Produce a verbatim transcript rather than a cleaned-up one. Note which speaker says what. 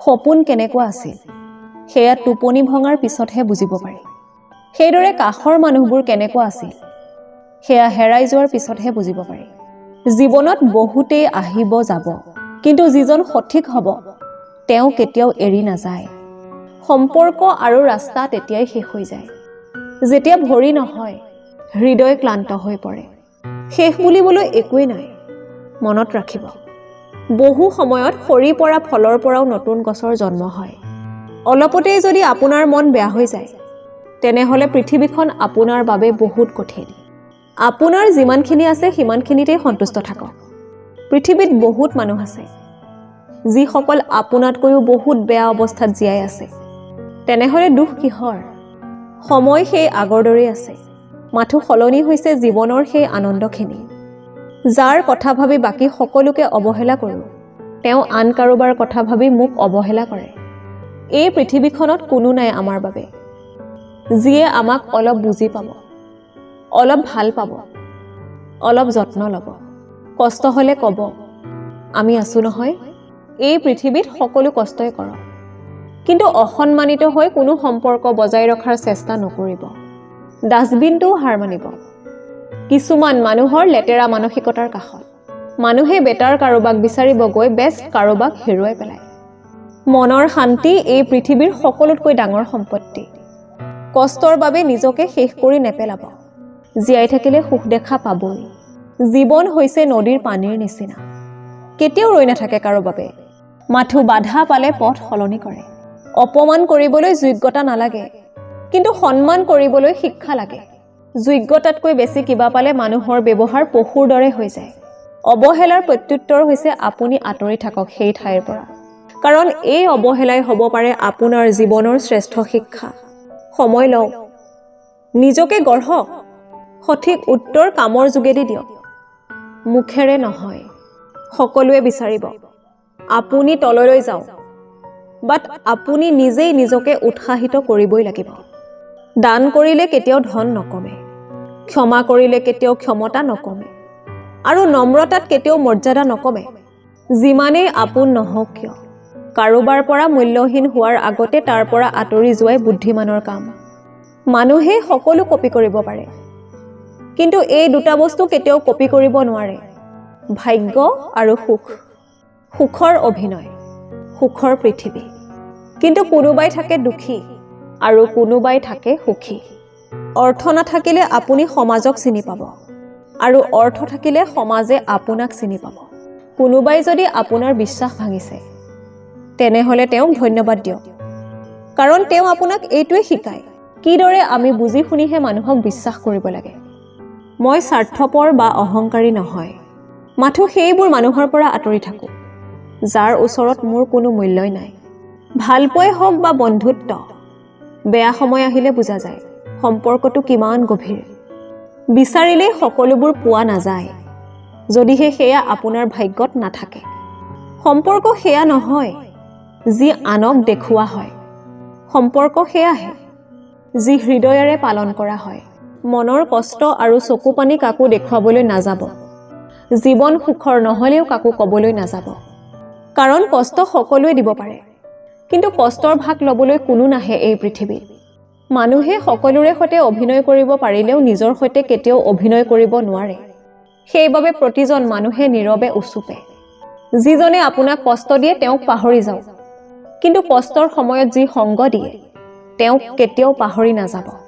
Speaker 1: সপোন কেনেকুৱা আছিল সেয়া টোপনি ভঙাৰ পিছতহে বুজিব পাৰি সেইদৰে কাষৰ মানুহবোৰ কেনেকুৱা আছিল সেয়া হেৰাই যোৱাৰ পিছতহে বুজিব পাৰি জীৱনত বহুতেই আহিব যাব কিন্তু যিজন সঠিক হ'ব তেওঁ কেতিয়াও এৰি নাযায় সম্পৰ্ক আৰু ৰাস্তা তেতিয়াই শেষ হৈ যায় যেতিয়া ভৰি নহয় হৃদয় ক্লান্ত হৈ পৰে শেষ বুলিবলৈ একোৱেই নাই মনত ৰাখিব বহু সময়ত সৰি পৰা ফলৰ পৰাও নতুন গছৰ জন্ম হয় অলপতেই যদি আপোনাৰ মন বেয়া হৈ যায় তেনেহলে পৃথিৱীখন আপোনাৰ বাবে বহুত কঠিন আপোনাৰ যিমানখিনি আছে সিমানখিনিতেই সন্তুষ্ট থাকক পৃথিৱীত বহুত মানুহ আছে যিসকল আপোনাতকৈও বহুত বেয়া অৱস্থাত জীয়াই আছে তেনেহলে দুখ কিহৰ সময় সেই আগৰ দৰেই আছে মাথো সলনি হৈছে জীৱনৰ সেই আনন্দখিনি যাৰ কথা ভাবি বাকি সকলোকে অৱহেলা কৰোঁ তেওঁ আন কাৰোবাৰ কথা ভাবি মোক অৱহেলা কৰে এই পৃথিৱীখনত কোনো নাই আমাৰ বাবে যিয়ে আমাক অলপ বুজি পাব অলপ ভাল পাব অলপ যত্ন ল'ব কষ্ট হলে ক'ব আমি আছো নহয় এই পৃথিৱীত সকলো কষ্টই কৰক কিন্তু অসন্মানিত হৈ কোনো সম্পৰ্ক বজাই ৰখাৰ চেষ্টা নকৰিব ডাষ্টবিনটো হাৰ মানিব কিছুমান মানুহৰ লেতেৰা মানসিকতাৰ কাষত মানুহে বেটাৰ কাৰোবাক বিচাৰিব গৈ বেষ্ট কাৰোবাক হেৰুৱাই পেলায় মনৰ শান্তি এই পৃথিৱীৰ সকলোতকৈ ডাঙৰ সম্পত্তি কষ্টৰ বাবে নিজকে শেষ কৰি নেপেলাব জীয়াই থাকিলে সুখ দেখা পাবই জীৱন হৈছে নদীৰ পানীৰ নিচিনা কেতিয়াও ৰৈ নাথাকে কাৰো বাবে মাথো বাধা পালে পথ সলনি কৰে অপমান কৰিবলৈ যোগ্যতা নালাগে কিন্তু সন্মান কৰিবলৈ শিক্ষা লাগে যোগ্যতাতকৈ বেছি কিবা পালে মানুহৰ ব্যৱহাৰ পশুৰ দৰে হৈ যায় অৱহেলাৰ প্ৰত্যুত্তৰ হৈছে আপুনি আঁতৰি থাকক সেই ঠাইৰ পৰা কাৰণ এই অৱহেলাই হ'ব পাৰে আপোনাৰ জীৱনৰ শ্ৰেষ্ঠ শিক্ষা সময় লওক নিজকে গঢ়ক সঠিক উত্তৰ কামৰ যোগেদি দিয়ক মুখেৰে নহয় সকলোৱে বিচাৰিব আপুনি তললৈ যাওক বাট আপুনি নিজেই নিজকে উৎসাহিত কৰিবই লাগিব দান কৰিলে কেতিয়াও ধন নকমে ক্ষমা কৰিলে কেতিয়াও ক্ষমতা নকমে আৰু নম্ৰতাত কেতিয়াও মৰ্যাদা নকমে যিমানেই আপোন নহওক কিয় কাৰোবাৰ পৰা মূল্যহীন হোৱাৰ আগতে তাৰ পৰা আঁতৰি যোৱাই বুদ্ধিমানৰ কাম মানুহে সকলো কপি কৰিব পাৰে কিন্তু এই দুটা বস্তু কেতিয়াও কপি কৰিব নোৱাৰে ভাগ্য আৰু সুখ সুখৰ অভিনয় সুখৰ পৃথিৱী কিন্তু কোনোবাই থাকে দুখী আৰু কোনোবাই থাকে সুখী অৰ্থ নাথাকিলে আপুনি সমাজক চিনি পাব আৰু অৰ্থ থাকিলে সমাজে আপোনাক চিনি পাব কোনোবাই যদি আপোনাৰ বিশ্বাস ভাঙিছে তেনেহলে তেওঁক ধন্যবাদ দিয়ক কাৰণ তেওঁ আপোনাক এইটোৱে শিকায় কিদৰে আমি বুজি শুনিহে মানুহক বিশ্বাস কৰিব লাগে মই স্বাৰ্থপৰ বা অহংকাৰী নহয় মাথো সেইবোৰ মানুহৰ পৰা আঁতৰি থাকো যাৰ ওচৰত মোৰ কোনো মূল্যই নাই ভালপোৱাই হওক বা বন্ধুত্ব বেয়া সময় আহিলে বুজা যায় সম্পৰ্কটো কিমান গভীৰ বিচাৰিলেই সকলোবোৰ পোৱা নাযায় যদিহে সেয়া আপোনাৰ ভাগ্যত নাথাকে সম্পৰ্ক সেয়া নহয় যি আনক দেখুওৱা হয় সম্পৰ্ক সেয়াহে যি হৃদয়েৰে পালন কৰা হয় মনৰ কষ্ট আৰু চকু পানী কাকো দেখুৱাবলৈ নাযাব জীৱন সুখৰ নহলেও কাকো ক'বলৈ নাযাব কাৰণ কষ্ট সকলোৱে দিব পাৰে কিন্তু কষ্টৰ ভাগ ল'বলৈ কোনো নাহে এই পৃথিৱীত মানুহে সকলোৰে সৈতে অভিনয় কৰিব পাৰিলেও নিজৰ সৈতে কেতিয়াও অভিনয় কৰিব নোৱাৰে সেইবাবে প্ৰতিজন মানুহে নীৰৱে উচুপে যিজনে আপোনাক কষ্ট দিয়ে তেওঁক পাহৰি যাওক কিন্তু কষ্টৰ সময়ত যি সংগ দিয়ে তেওঁক কেতিয়াও পাহৰি নাযাব